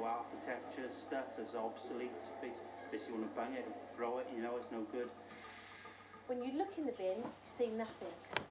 know, architecture stuff is obsolete. Basically, you want to bang it and throw it, you know, it's no good. When you look in the bin, you see nothing.